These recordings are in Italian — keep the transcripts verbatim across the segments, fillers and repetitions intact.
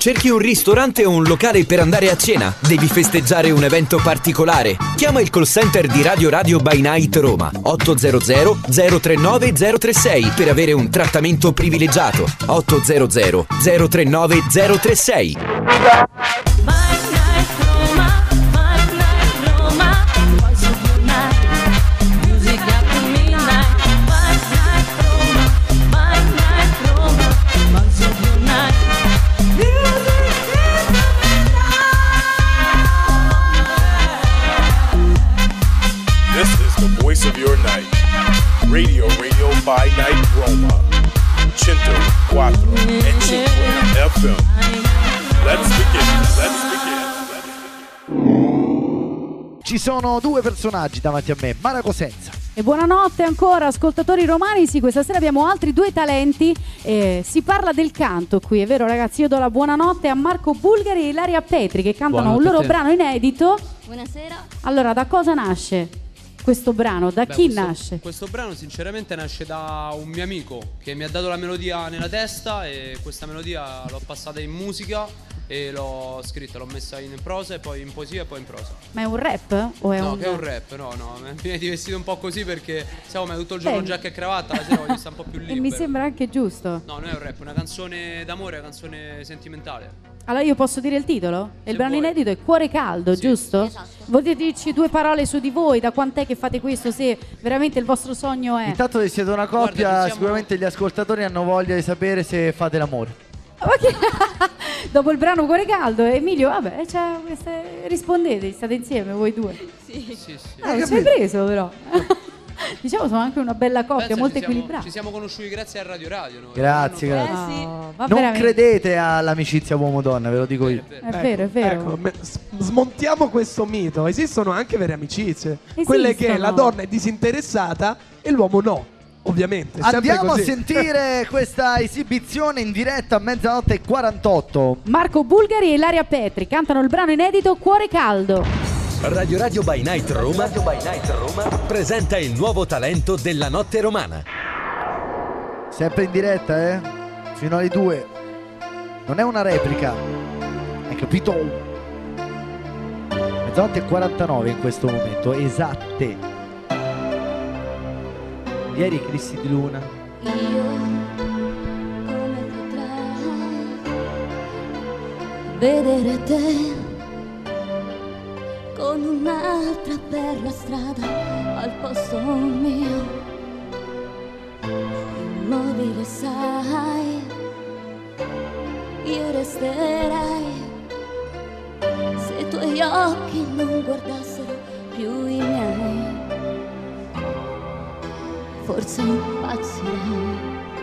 Cerchi un ristorante o un locale per andare a cena? Devi festeggiare un evento particolare? Chiama il call center di Radio Radio by Night Roma otto zero zero zero tre nove zero tre sei per avere un trattamento privilegiato. otto zero zero zero tre nove zero tre sei. Of your night, Radio Radio by Night Roma, centoquattro e cinque F M. Let's begin, let's begin. Ci sono due personaggi davanti a me, Mara Cosenza. E buonanotte ancora ascoltatori romani. Sì, questa sera abbiamo altri due talenti, eh, si parla del canto qui, è vero ragazzi? Io do la buonanotte a Marco Bulgari e Ilaria Petri che cantano Buonanotte un loro brano inedito. Buonasera. Allora, da cosa nasce questo brano? Da Beh, chi questo, nasce? Questo brano sinceramente nasce da un mio amico che mi ha dato la melodia nella testa e questa melodia l'ho passata in musica e l'ho scritta, l'ho messa in prosa e poi in poesia e poi in prosa. Ma è un rap? O è no, un... che è un rap, no, no, mi viene di vestito un po' così perché siamo tutto il giorno Beh, giacca e cravatta, la sera voglio stare un po' più libero. E mi sembra anche giusto. No, non è un rap, è una canzone d'amore, una canzone sentimentale. Allora io posso dire il titolo? Se il brano vuoi. inedito è Cuore Caldo, Sì, giusto? esatto. Volete dirci due parole su di voi? Da quant'è che fate questo? Se veramente il vostro sogno è... Intanto che siete una coppia, Guarda, ci siamo- sicuramente gli ascoltatori hanno voglia di sapere se fate l'amore. Ok. Dopo il brano Cuore Caldo, Emilio, vabbè, cioè, queste- rispondete, state insieme voi due. Sì. Sì, sì. Ah, non ci hai preso però. Diciamo sono anche una bella coppia, Pensa, molto ci siamo- equilibrata. Ci siamo conosciuti grazie a Radio Radio noi. Grazie, No, no, grazie. Eh sì. Oh, ma Non veramente. credete all'amicizia uomo-donna, ve lo dico io. Vero, È vero. vero, è vero. Ecco, me- s- smontiamo questo mito. Esistono anche vere amicizie. Esistono. Quelle che la donna è disinteressata e l'uomo no. Ovviamente. È sempre Andiamo a così. sentire questa esibizione in diretta a mezzanotte e quarantotto. Marco Bulgari e Ilaria Petri cantano il brano inedito Cuore Caldo. Radio Radio by Night Roma presenta il nuovo talento della notte romana. Sempre in diretta, eh? Fino alle due. Non è una replica. Hai capito? Mezzanotte e quarantanove in questo momento, esatte. Ieri Cristi di Luna. Io come potrei vedere te con un'altra per la strada al posto mio, immobile sai, io resterei se i tuoi occhi non guardassero più i miei. Forse impazzirei.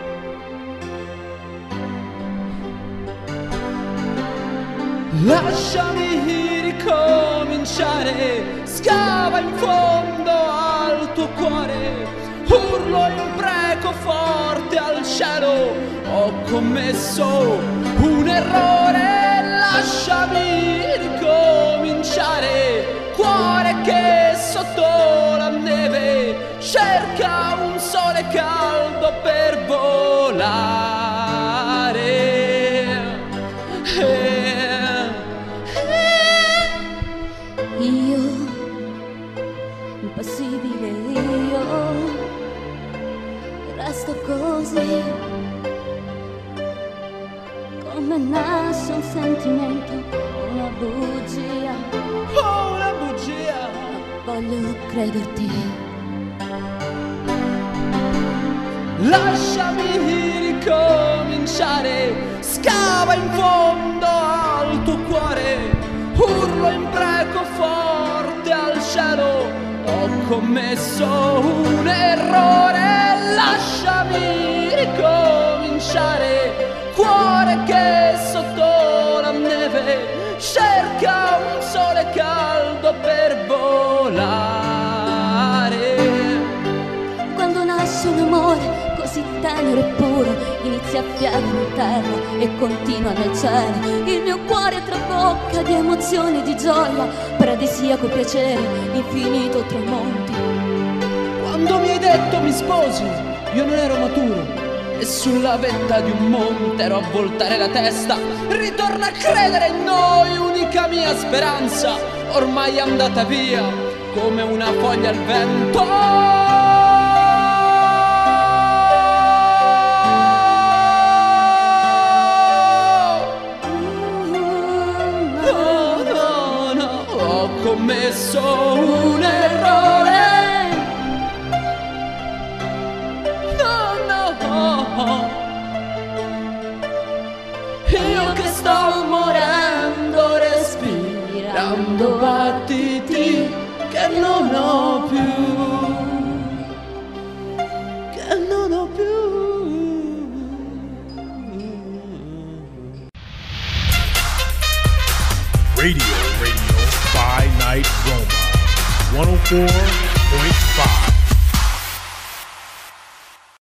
Lasciami ricominciare, scava in fondo al tuo cuore, urlo impreco forte al cielo, ho commesso un errore, lasciami ricominciare, cuore che sotto la neve cerca un sole caldo per volare. Eh, Io, impassibile io, resto così, come nasce un sentimento, una bugia, Oh, una bugia. voglio crederti. Lasciami ricominciare, scava in fondo al tuo cuore, urlo impreco forte al cielo, ho commesso un errore, lasciami ricominciare, cuore che sotto la neve cerca un sole caldo per volare. Quando nasce un amore così tenero e puro, inizia a fiamme in terra e continua nel cielo. Il mio cuore trabocca di emozioni e di gioia, paradisiaco piacere, infinito tramonti. Quando mi hai detto mi sposi, io non ero maturo e sulla vetta di un monte ero a voltare la testa. Ritorno a credere in noi, unica mia speranza, ormai è andata via come una foglia al vento. Ho commesso un errore, no, no, io che sto morendo, respirando battiti che non ho più, che non ho più. Radio, Radio by Night Roma, one oh four point five.